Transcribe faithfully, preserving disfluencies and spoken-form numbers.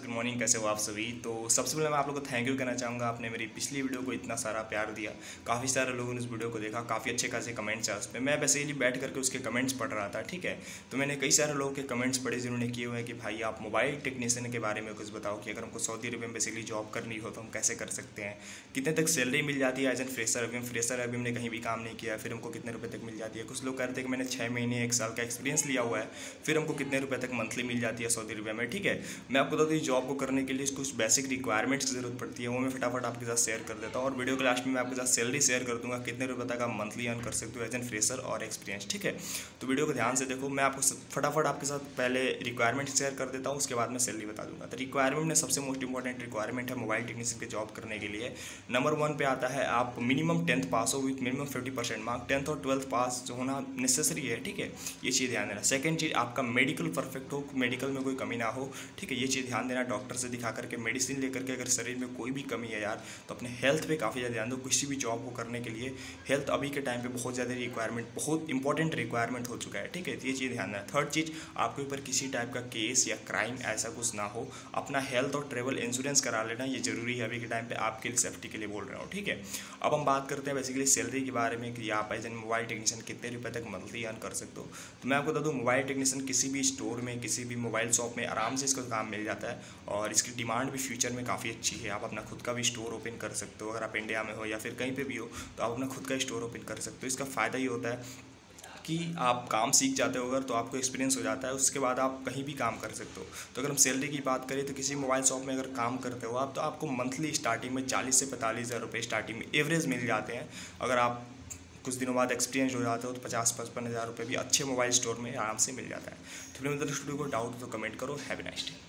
Good morning, कैसे हो आप सभी। तो सबसे पहले मैं आप लोगों को थैंक यू कहना चाहूँगा, आपने मेरी पिछली वीडियो को इतना सारा प्यार दिया। काफ़ी सारे लोगों ने उस वीडियो को देखा, काफ़ी अच्छे खासे कमेंट्स हैं उस पर। मैं बेसिकली बैठ करके उसके कमेंट्स पढ़ रहा था, ठीक है। तो मैंने कई सारे लोगों के कमेंट्स पढ़े जिन्होंने किए हुए हैं कि भाई आप मोबाइल टेक्नीशियन के बारे में कुछ बताओ कि अगर हमको सऊदी अरब में बेसिकली जॉब करनी हो तो हम कैसे कर सकते हैं, कितने तक सैलरी मिल जाती है एज एन फ्रेशर। अभी हम फ्रेशर अभी हमने कहीं भी काम नहीं किया, फिर हमको कितने रुपये तक मिल जाती है। कुछ लोग कहते हैं कि मैंने छः महीने एक साल का एक्सपीरियंस लिया हुआ है, फिर हमको कितने रुपये तक मंथली मिल जाती है सऊदी अरब में, ठीक है। मैं आपको बता दूँ जॉब को करने के लिए कुछ बेसिक रिक्वायरमेंट्स की जरूरत पड़ती है, वो मैं फटाफट आपके साथ शेयर कर देता हूँ। और वीडियो के लास्ट में मैं आपके साथ सैलरी शेयर कर दूंगा, कितने रुपये तक आप मंथली अर्न कर सकते हो एज एन फ्रेशर और एक्सपीरियंस, ठीक है। तो वीडियो को ध्यान से देखो, मैं आपको फटाफट आपके साथ पहले रिक्वायरमेंट शेयर कर देता हूँ, उसके बाद मैं सैलरी बता दूंगा। तो रिक्वायरमेंट में सबसे मोस्ट इंपॉर्टेंट रिक्वायरमेंट है मोबाइल टेक्नीशियन की जॉब करने के लिए। नंबर वन पे आता है आप मिनिमम टेंथ पास हो with minimum fifty percent mark. Tenth और ट्वेल्थ पास जो होना नेसेसरी है, ठीक है, ये चीज़ ध्यान देना। सेकंड चीज़ आपका मेडिकल परफेक्ट हो, मेडिकल में कोई कमी ना हो, ठीक है, ये चीज़ ध्यान देना। डॉक्टर से दिखा करके मेडिसिन लेकर के अगर शरीर में कोई भी कमी है यार तो अपने हेल्थ पे काफ़ी ज़्यादा ध्यान दो। किसी भी जॉब को करने के लिए हेल्थ अभी के टाइम पे बहुत ज़्यादा रिक्वायरमेंट, बहुत इंपॉर्टेंट रिक्वायरमेंट हो चुका है, ठीक है। ये चीज़ ध्यान देना। थर्ड चीज़, आपके ऊपर किसी टाइप का केस या क्राइम ऐसा कुछ ना हो। अपना हेल्थ और ट्रेवल इंश्योरेंस करा लेना, ये जरूरी है अभी के टाइम पे, आपके सेफ्टी के लिए बोल रहा हूँ, ठीक है। अब हम बात करते हैं बेसिकली सैलरी के बारे में कि आप एज एन मोबाइल टेक्नीशियन कितने रुपये तक मंथली अर्न कर सकते हो। तो मैं आपको बता दूँ मोबाइल टेक्नीशियन किसी भी स्टोर में, किसी भी मोबाइल शॉप में आराम से इसका काम मिल जाता है और इसकी डिमांड भी फ्यूचर में काफ़ी अच्छी है। आप अपना खुद का भी स्टोर ओपन कर सकते हो, अगर आप इंडिया में हो या फिर कहीं पे भी हो तो आप अपना खुद का स्टोर ओपन कर सकते हो। इसका फ़ायदा ये होता है कि आप काम सीख जाते हो अगर, तो आपको एक्सपीरियंस हो जाता है, उसके बाद आप कहीं भी काम कर सकते हो। तो अगर हम सैलरी की बात करें तो किसी मोबाइल शॉप में अगर काम करते हो आप, तो आपको मंथली स्टार्टिंग में चालीस से पैंतालीस हज़ार रुपये स्टार्टिंग में एवरेज मिल जाते हैं। अगर आप कुछ दिनों बाद एक्सपीरियंस हो जाते हो तो पचास पचपन हज़ार रुपये भी अच्छे मोबाइल स्टोर में आराम से मिल जाता है। तो फिर मतलब स्टूडियो को डाउट तो कमेंट करो। Have a nice day.